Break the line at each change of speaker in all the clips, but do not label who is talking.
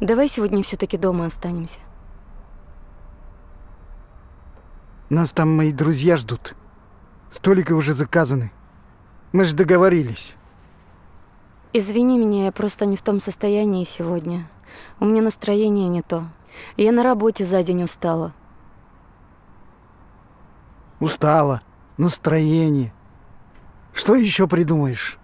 Давай сегодня все-таки дома останемся.
Нас там мои друзья ждут. Столики уже заказаны. Мы же договорились.
Извини меня, я просто не в том состоянии сегодня. У меня настроение не то. Я на работе за день устала.
Устала. Настроение. Что еще придумаешь?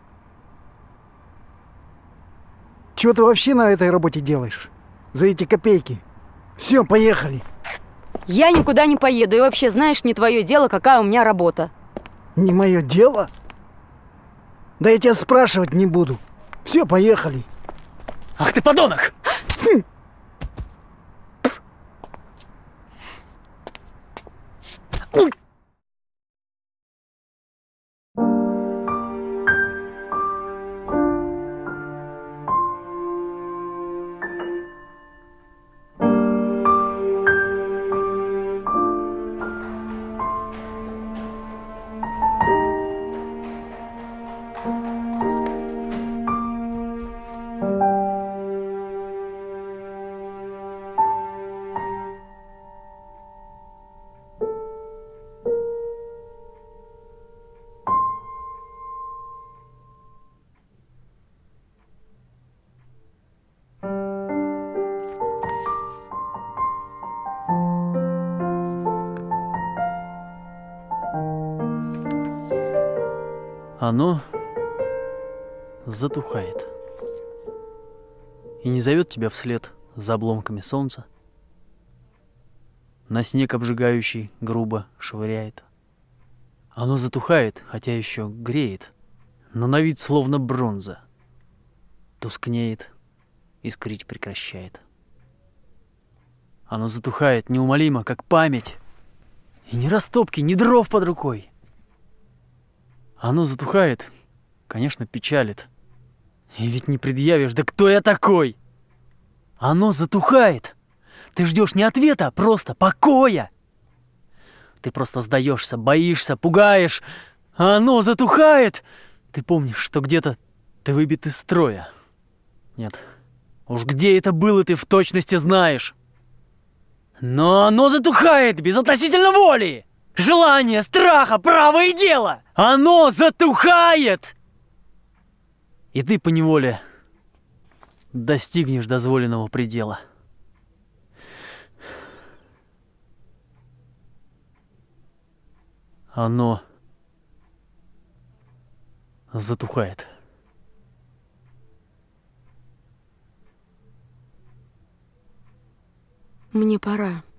Чего ты вообще на этой работе делаешь? За эти копейки. Все, поехали.
Я никуда не поеду. И вообще, знаешь, не твое дело, какая у меня работа.
Не мое дело? Да я тебя спрашивать не буду. Все, поехали.
Ах ты подонок! Оно затухает и не зовет тебя вслед за обломками солнца. На снег обжигающий грубо швыряет. Оно затухает, хотя еще греет, но на вид словно бронза. Тускнеет, искрить прекращает. Оно затухает неумолимо, как память, и ни растопки, ни дров под рукой. Оно затухает, конечно, печалит. И ведь не предъявишь, да кто я такой? Оно затухает. Ты ждешь не ответа, а просто покоя. Ты просто сдаешься, боишься, пугаешь. А оно затухает. Ты помнишь, что где-то ты выбит из строя. Нет, уж где это было, ты в точности знаешь. Но оно затухает безотносительно воли. Желание, страха, право и дело. Оно затухает. И ты поневоле достигнешь дозволенного предела. Оно затухает.
Мне пора.